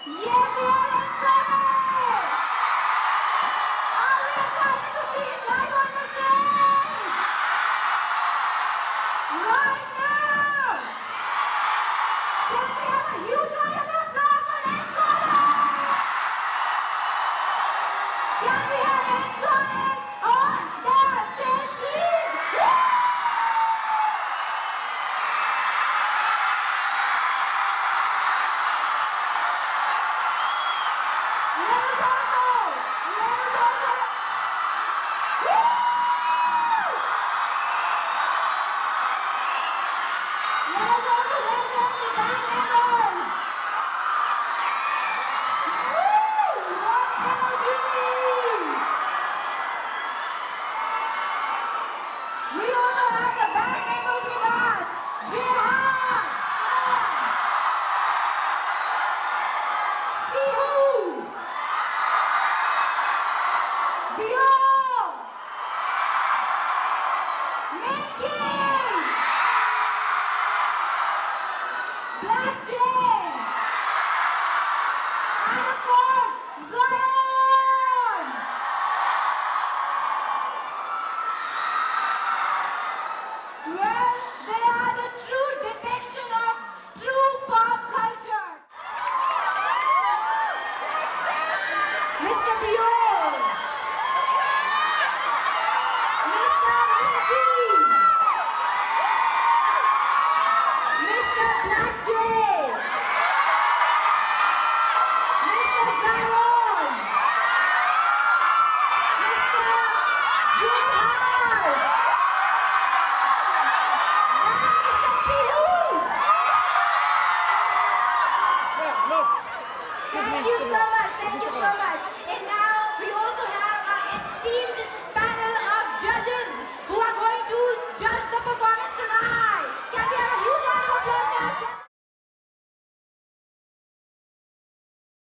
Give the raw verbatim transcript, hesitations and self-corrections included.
Yes, they are N.Sonic! Are we excited to see him live on the stage? Right now! Can we have a huge round of applause for N.Sonic? Can we have N.Sonic on the stage, please? Woo! Let us also, let us also, woo! Let us also welcome the band members. Woo! What energy! We also have the band members with us. Jehan, Sihoo, Byeol, Minkee, Black Jay, and of course, Zion! Well, they are the true depiction of true pop culture. Mister Byeol, Mister Minkee, Mister Black Jay,